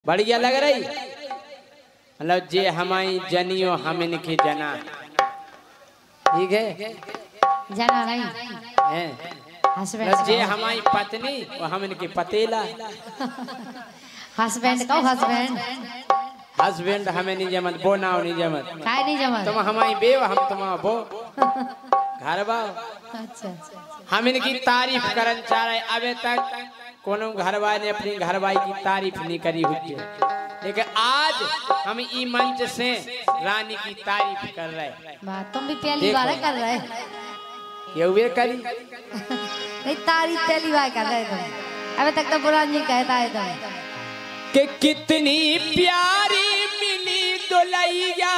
बढ़िया लग रही मतलब जे हमारी जनियो हम इनकी जना ठीक है जना नहीं है हस्बैंड जे हमारी पत्नी वो हम इनकी पतेला हस्बैंड कहो हस्बैंड हस्बैंड हमें नहीं जमत बो ना नहीं जमत काय नहीं जमत तुम हमारी बेव हम तुम्हारा बो घर बाओ अच्छा हम इनकी तारीफ करन चाह रहे अबे तक कोनो घरवाई ने अपनी घरवाई की तारीफ नहीं करी हुई है लेकिन आज हम ई मंच से रानी की तारीफ कर रहे बात तुम भी पहली बार कर रहे ये वे करी नहीं तारीफ पहली बार कर रहे तुम अबे तक तो बुरा नहीं कहता है तुम कि कितनी प्यारी मिली दुल्हैया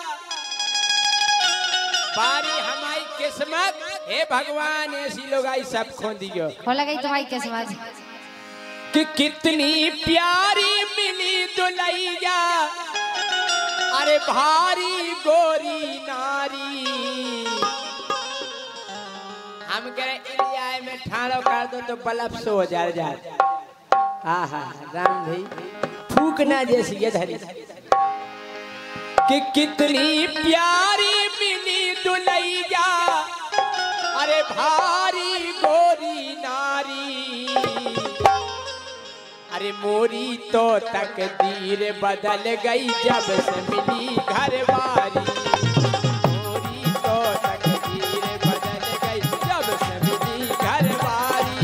बारी हमारी किस्मत हे भगवान ऐसी लोग आई सब खो दियो हो लगा तुम्हारी किस्मत कि कितनी प्यारी मिली दुल्हैया अरे भारी गोरी नारी हम कह इंडिया में ठाड़ो कर दो तो बल्ब सो जा आहा राम भाई फूकना जैसी ये धरी कि कितनी प्यारी मिली दुल्हैया अरे भारी गोरी नारी अरे मोरी तो तकदीर बदल गई जब से मिली घरवारी मोरी तो तकदीर बदल गई जब से मिली घरवारी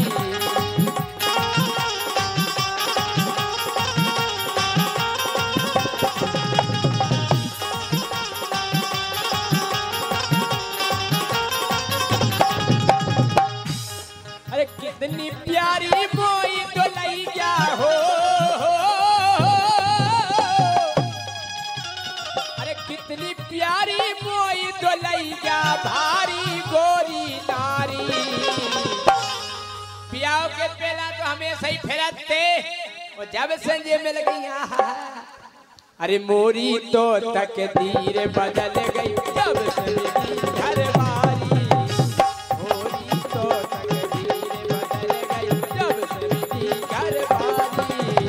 अरे कितनी प्यारी मोई दुल्हैया हो अरे कितनी प्यारी मोई दुल्हैया भारी गोरी नारी पियाओ के पहला तो हमेशा ही फिरते और जब संजय मिल गई अरे मोरी तो तकदीर बदल गई जब से मिली घरवारी मोरी तो तकदीर बदल गई जब से मिली घरवारी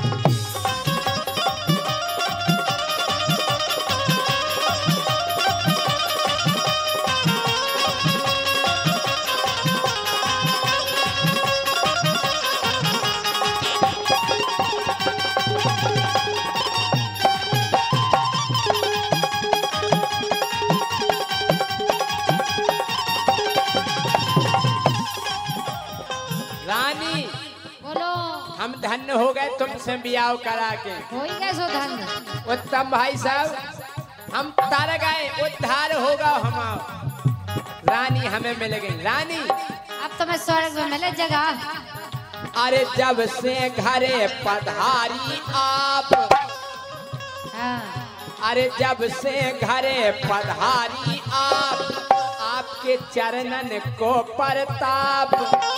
रानी बोलो हम धन्य हो गए तुमसे बियाह करा के हो ही कैसो धन उत्तम भाई साहब हम तर गए उद्धार होगा हमारा रानी हमें मिल गई रानी अब तो मैं स्वर्ग में मिले जगह अरे जब से घरे पधारी आप हाँ अरे जब से घरे पधारी आप आपके चरणन को परताप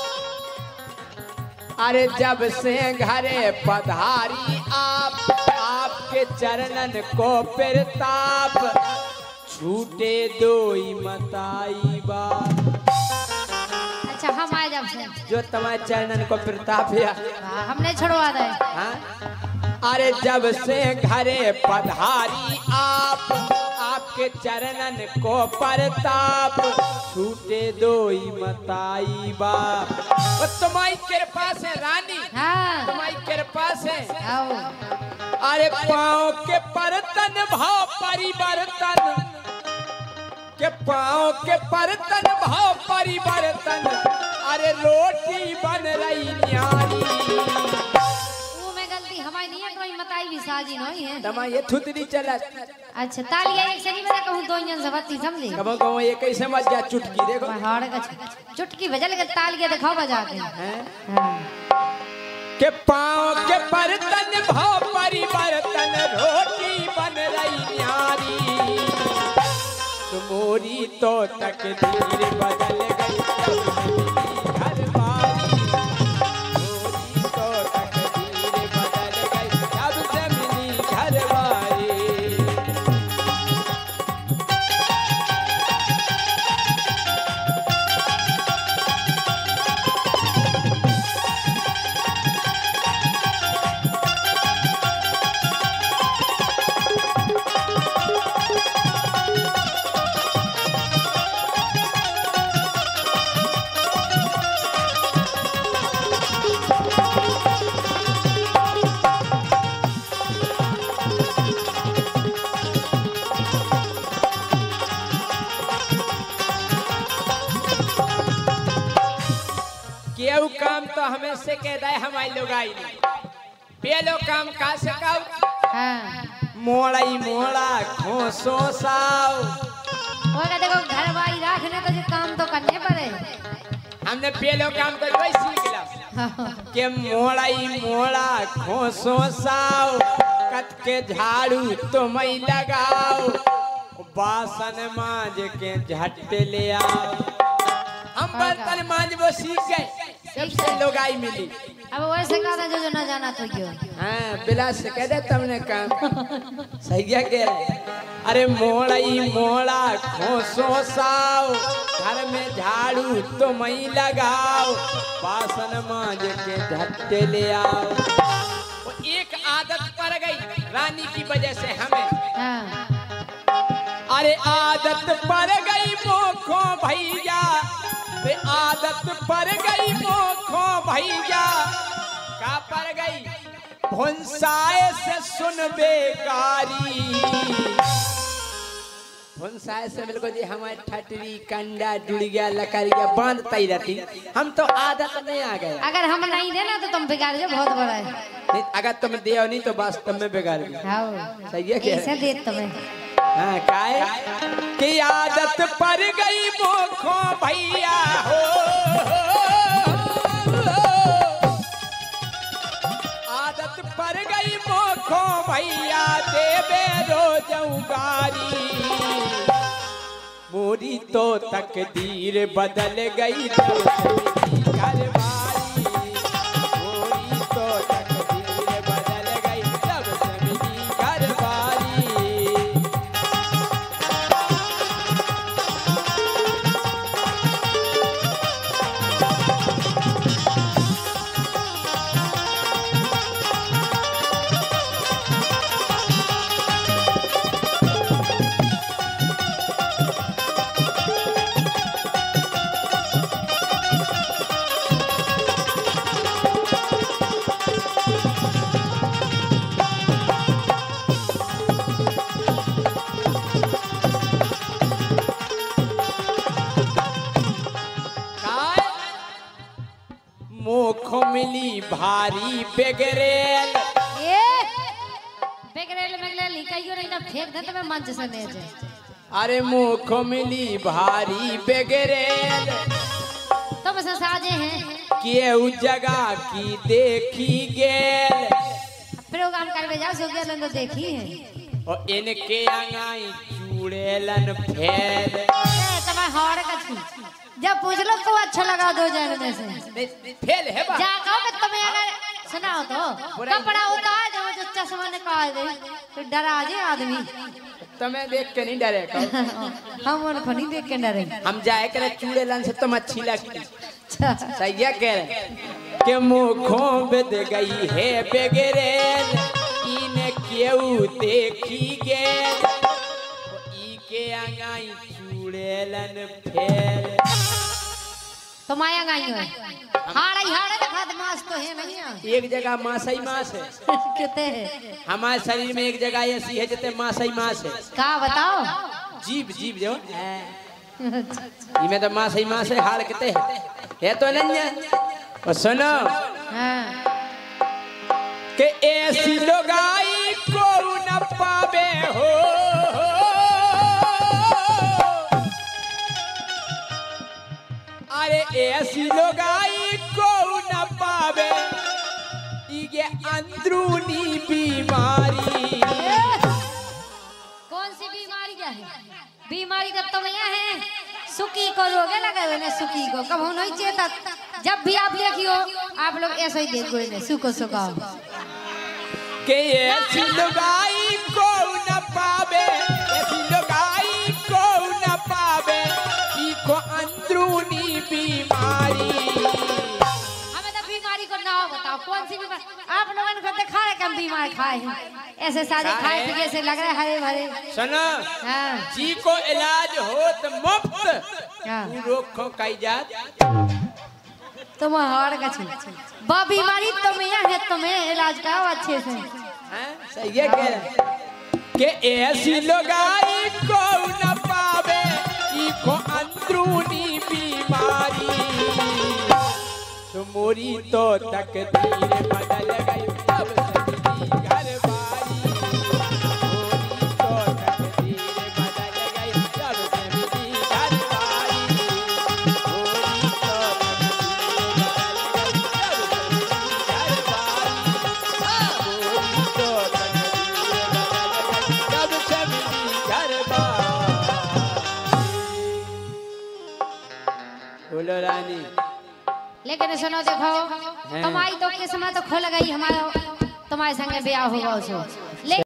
अरे जब से घरे पधारी आप आपके चरणन को प्रताप छूटे दोई मताई बात अच्छा हम आए जब से जो तुम्हारे चरणन को प्रताप है हमने छुड़वा दे हाँ? अरे जब से घरे पधारी आप आपके चरणन को परताप छूटे दोई मताई बाप तुम्हारी कृपा से रानी हाँ तुम्हारी कृपा से आओ अरे पाँव के परतन भाव परिवर्तन के पाँव के परतन भाव परिवर्तन अरे रोटी बन रही न्यारी वो में गलती हमारी नहीं है कोई मताई भी साजी नहीं है तमा ये थुतरी चलत अच्छा तालिया एक से नहीं मैं कहूँ दो इंजन से बत्ती समझी कब कहो ये कैसे मत जा चुटकी देखो हाड़ का चुटकी बजा लेकर तालिया दिखाओ बजा के हाँ के पाँव के परतन भाव परिवर्तन रोटी बन रही न्यारी तुम्हारी तो तकदीर बदल गई जब से मिली घरवारी मोरी तो तकदीर बदल गई जब से मिली घरवारी केहू काम तो हमें से कह दे हमारी लोग आई पेलो काम का से काऊ हां मोड़ाई मोड़ा खोसो साव होगा देखो घर बाई रखने तो जो काम तो करने पड़े हमने पेलो काम तो वही सीख लिया के मोड़ाई मोड़ा खोसो साव कट के झाड़ू तो मई लगाओ बासन मांज के झट ले आओ हम बर्तन मांज वो सीख गए सबसे लोग आई मिली अब वैसे कहा जो ना जाना तो क्यों हाँ बिलास से कह दे तुमने काम सही क्या कह रहे अरे मोड़ाई मोड़ा खोसो साव घर में झाड़ू तो मई लगाओ बासन मांज के झट ले आओ एक आदत पड़ गई रानी की वजह से हमें हां अरे आदत पड़ गई मोखो भैया आदत पड़ गई मोखो भैया का पड़ गई भुनसाए से सुन बेकारी भुनसाए से बिल्कुल जी हमारे ठटरी कंडा डुड़िया लकड़िया बांधता ही रहती हम तो आदत नहीं आ गए अगर हम नहीं देना तो तुम बिगाड़ जो बहुत बड़ा है नहीं अगर तुम दियो नहीं तो वास्तव में बिगाड़ हां सही है क्या ऐसे दे तुम्हें हाँ काय की आदत पड़ गई मोखो भैया हो आदत पड़ गई मोखो भैया देवे रोज उगारी मोरी तो तकदीर बदल गई घरवारी मोरी तो तकदीर बदल गई जब से मिली घरवारी मोखो मिली भारी बेगरेल ए बेगरेल मेगले लिखाइयो नहीं ना फेंक दे तो मैं मंच से ले जाए अरे मोखो मिली भारी बेगरेल तुम से साजे हैं केहू जगह की देखी गेल प्रोग्राम करवे जाओ सो गेलन तो देखी है और इनके अंगाई चूड़ेलन फेल तुम्हारे हार का छू जब पूछ लो को अच्छा लगा दो जन में से फेल है बा जा कहो कि तुम्हें अगर सुनाओ तो कपड़ा उतार दो जो चश्मा निकाल दे तो डरा जे आदमी तुम्हें देख के नहीं डरे हम उनको नहीं देख के डरे हम जाए करे चूड़ेलन से तुम अच्छी लगती सही है कह रहे के मुखों बेद गई है बेगरेल इने केहू देखी गेल ई के अंगाई चूड़ेलन फेल तो माया गाई है हाड़ा दिखा दे मास तो है नहीं एक जगह मास ही मास है कहते हैं हमारे शरीर में एक जगह ऐसी है जैसे मास ही मास है का बताओ जीव जीव जो इमे तो मास ही मास है हाड़ कहते है तो नहीं और सुनो हां के ऐसी लोगाई को न पावे हो अरे ऐसी लोगाई को न पावे ये अंदरूनी बीमारी कौन सी बीमारी क्या है बीमारी का तो भैया है सुखी को रोगे लगे हुए सुखी को कब नहीं चेता जब भी आप देखियो आप लोग ऐसा ही देखो इन्हें सुखो सुखाओ के ऐसी लुगाई को न पावे ऐसी लुगाई को न पावे इको अंदरूनी बीमारी हमें तो बीमारी को ना बताओ कौन सी बीमारी आप लोगों को देखा है कम बीमार खाए हैं ऐसे सारे खाए पीए से लग रहे हरे भरे सुनो हाँ जी को इलाज हो तो मुफ्त हाँ रोग को कई जात तुम हार का बा बीमारी तुम्हें है तुम्हें इलाज कराओ अच्छे से सही है कह रहे के ऐसी लोगाई को न पावे इको अंदरूनी बीमारी तो मोरी तो तकदीर बदल गई जब से मिली घर बारी। मोरी तो तकदीर बदल गई जब से मिली घर बारी। मोरी तो बोलो रानी। लेकिन सुनो देखो तुम्हारी तो किस्मत खुल गई हमारा तुम्हारे संगे ब्याह होगा उसो।